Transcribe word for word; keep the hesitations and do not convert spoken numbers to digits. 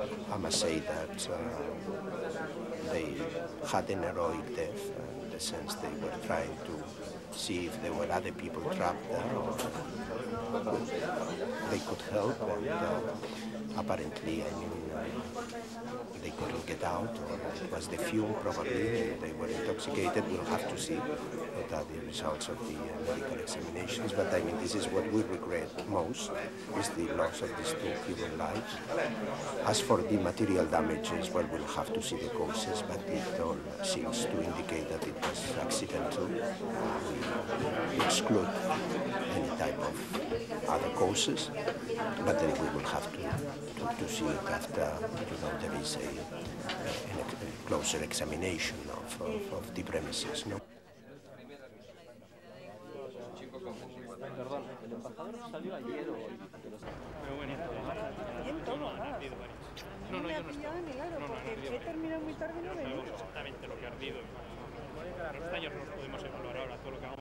I must say that uh, they had an heroic death, uh, in the sense they were trying to see if there were other people trapped there or could, they could help, and uh, apparently, I mean, uh, they couldn't get out, or it was the fume probably, they were intoxicated. We'll have to see what are the results of the uh, medical examinations, but I mean, this is what we regret most, is the loss of these two human lives. As for the material damages, well, we'll have to see the causes, but it all seems to indicate that it was accidental. We exclude any type of other causes, but then we will have to, to, to see it after, you know, there is a, a, a closer examination of, of, of the premises. No? Perdón, ¿el embajador salió ayer o hoy? Muy buena. Bien todo, ¿no? No, no, me yo ha no pillado estaba. milagro, No, no, porque no, he terminado muy tarde y no he no venido. sabemos exactamente lo que ha ardido. Los daños no los podemos evaluar ahora, todo lo que hagamos.